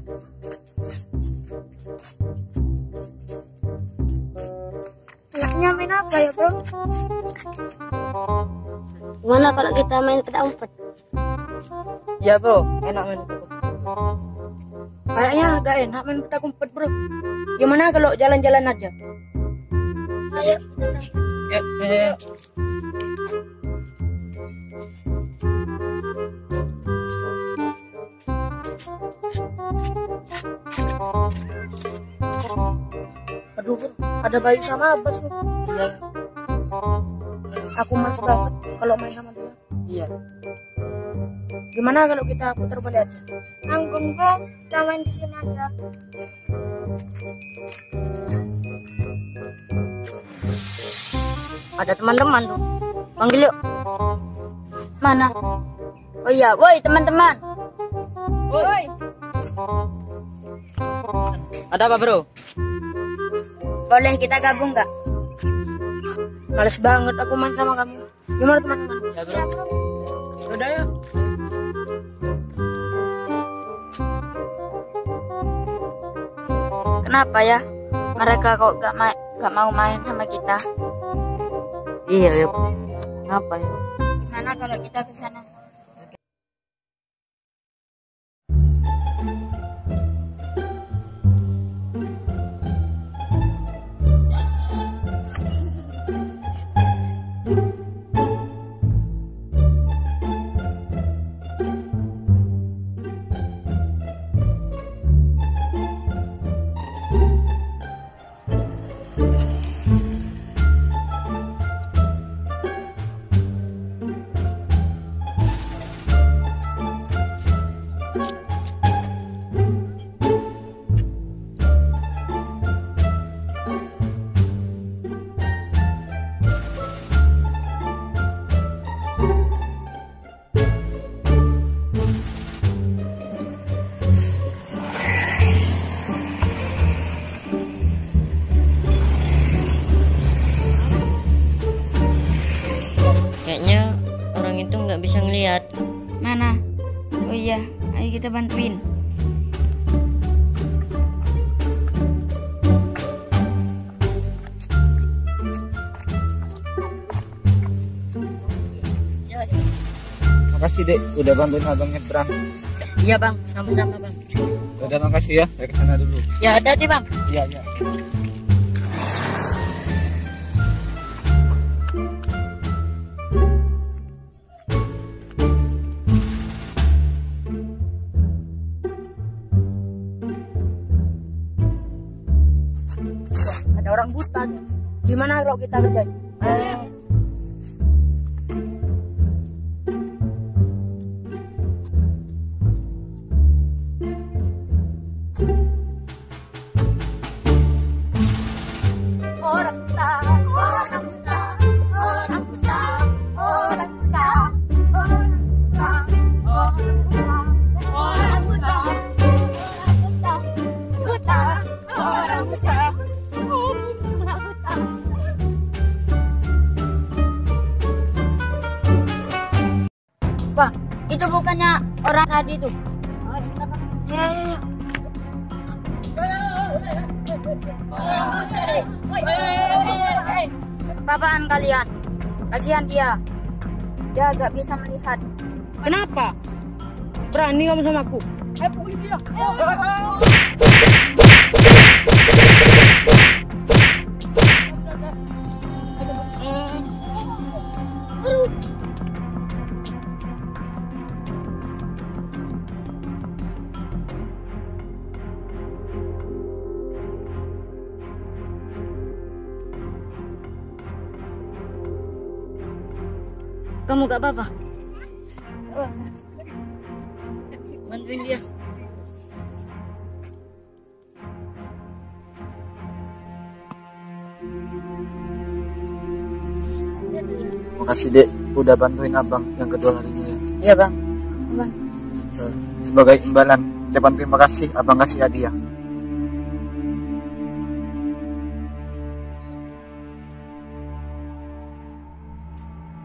Enaknya main apa ya, bro? Gimana kalau kita main petak umpet? Ya bro, enak main petak umpet. Kayaknya agak enak main petak umpet bro. Gimana kalau jalan-jalan aja? Ayo kita berangkat. Aduh bro, ada bayi sama Abbas nih. Iya. Aku males banget kalau main sama dia. Iya. Gimana kalau kita putar balik aja? Nanggung, bro. Kita main di sini aja. Ada teman-teman tuh. Panggil yuk. Mana? Oh iya, woi teman-teman. Woi. Ada apa bro? Boleh kita gabung nggak? Males banget aku main sama kamu. Gimana teman-teman? Ya bro. Siap, bro. Udah ya. Kenapa ya? Mereka kok gak mau main sama kita? Iya ya. Kenapa ya? Gimana kalau kita ke sana? Kayaknya orang itu nggak bisa ngelihat. Mana? Oh iya, ayo kita bantuin. Makasih dek, udah bantuin abang nyebrang. Iya bang, sama-sama bang. Udah makasih ya, saya kesana dulu. Ya hati-hati bang. Iya iya. Ada orang buta. Gimana kalau kita kerjain? Orang buta, orang buta, orang buta, orang buta, orang buta, orang buta, orang buta, buta, orang buta, orang buta. Wah, itu bukannya orang tadi tuh? Ya, ya, ya. Apa-apaan kalian? Kasihan dia. Dia gak bisa melihat. Kenapa? Berani kamu sama aku? Kamu gak apa-apa? Bantuin dia. Makasih dek, udah bantuin abang yang kedua kalinya ya. Iya bang. Sebagai imbalan, ucapan terima kasih abang kasih hadiah.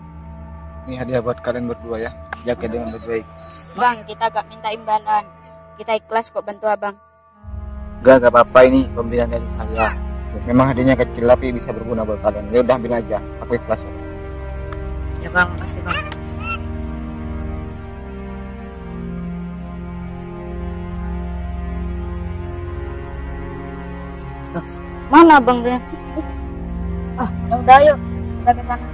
Ini hadiah buat kalian berdua ya. Jaga dengan baik-baik. Bang, kita gak minta imbalan. Kita ikhlas kok bantu abang. Gak apa-apa, ini pemberian dari saya. Memang hadiahnya kecil tapi bisa berguna buat kalian. Ya udah, ambil aja. Aku ikhlas. Ya bang, makasih bang. Loh, mana bang dia? Udah yuk, kita ke sana.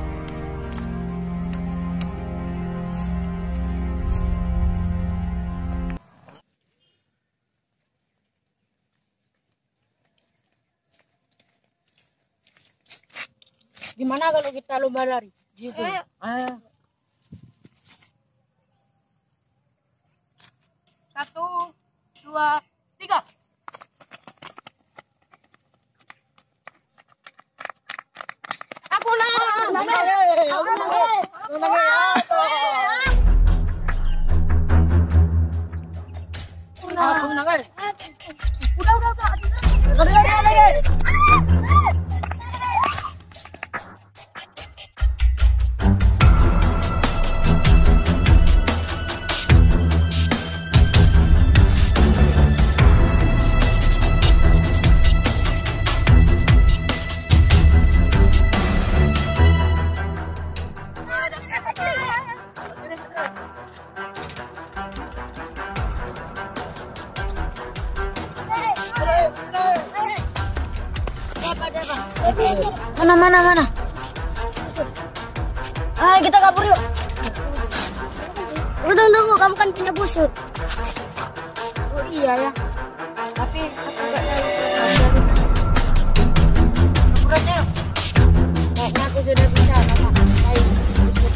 Gimana kalau kita lomba lari? Gitu. Ayo. Ayo. 1, 2, 3. Aku lah. Aku menang. Mana? Kita kabur yuk. Tunggu, kamu kan punya busur. Oh iya ya. Tapi aku gak tahu. Kabur aja yuk. Kayaknya aku sudah bisa memakai busur.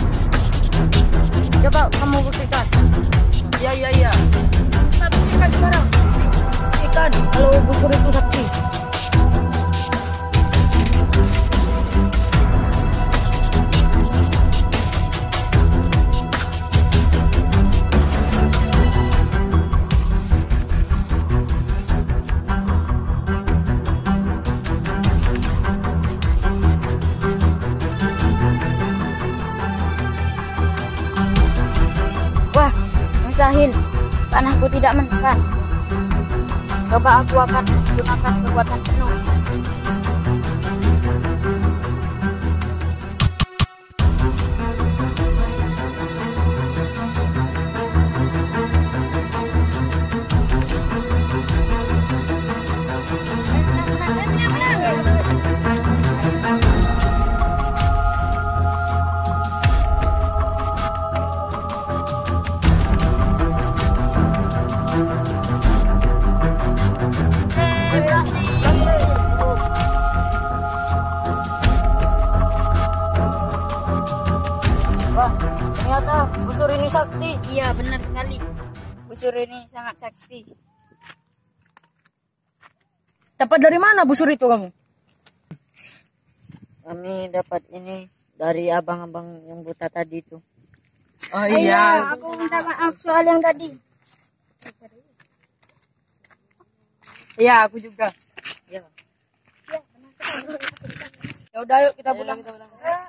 Coba kamu buktikan. Iya. Kita buktikan sekarang. Ikan, kalau busur itu sakti. Wah, mustahil. Panahku tidak menekan. Coba aku akan menggunakan kekuatan penuh. Wah, ternyata busur ini sakti. Iya, benar sekali. Busur ini sangat sakti. Dapat dari mana busur itu kamu? Kami dapat ini dari abang-abang yang buta tadi itu. Oh Iya, aku minta maaf soal yang tadi. Iya, aku juga. Ya. Ya udah, yuk kita pulang.